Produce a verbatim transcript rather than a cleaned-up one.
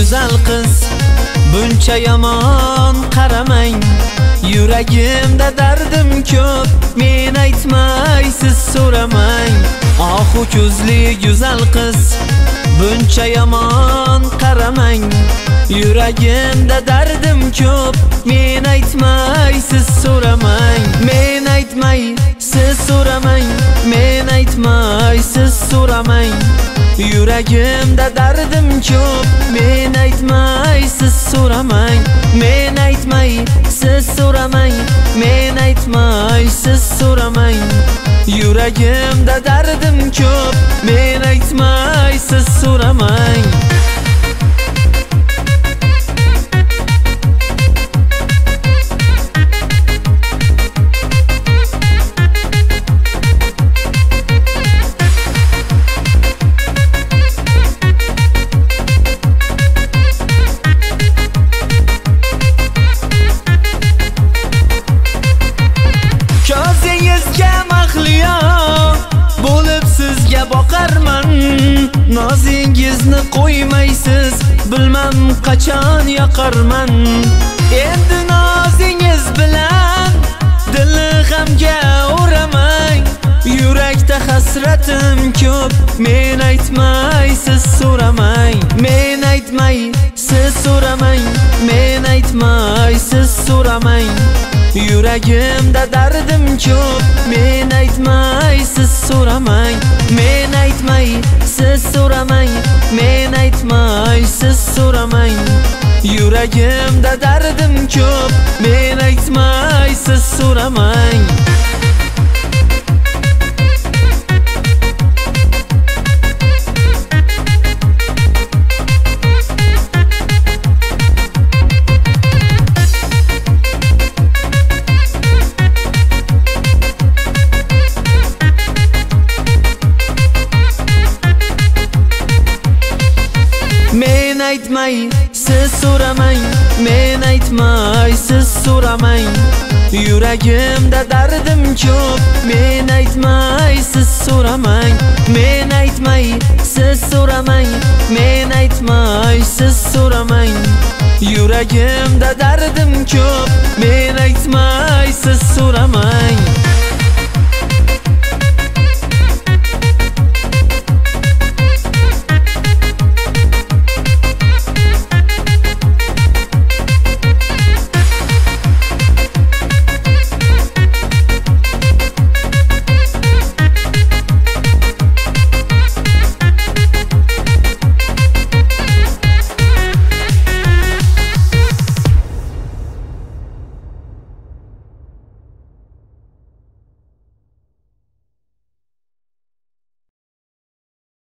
go'zal qiz, buncha yomon qaramang. Yuragimda dardim ko'p, men aytmay siz so'ramang. Ohu ko'zli go'zal qiz, buncha yomon qaramang. Yuragimda dardim ko'p, men aytmay siz so'ramang. Men aytmay siz so'ramang, men aytmay siz so'ramang. Yuragimda dardim ko'p, men aytmay siz so'ramang. Men aytmay siz so'ramang, men aytmay siz so'ramang. Yuragimda dardim ko'p, men aytmay siz so'ramang. Ko'zingizga mahliyo bo'lib sizga boqarman. Nozingizni qo'ymaysiz, bilmam qachon yoqarman. Endi nozingiz bilan dilni g'amga o'ramang. Yurakda hasratim ko'p, men aytmay siz so'ramang. Men aytmay siz so'ramang, men aytmay siz so'ramang. Yuragimda dardim ko'p, men aytmay siz so'ramang. Men aytmay siz so'ramang, men aytmay siz so'ramang. Yuragimda dardim ko'p, men aytmay siz so'ramang. Men aytmay siz so'ramang, men aytmay siz so'ramang. Yuragimda dardim ko'p, men aytmay siz so'ramang. Men aytmay siz so'ramang, men aytmay siz so'ramang. Yuragimda dardim ko'p, men aytmay siz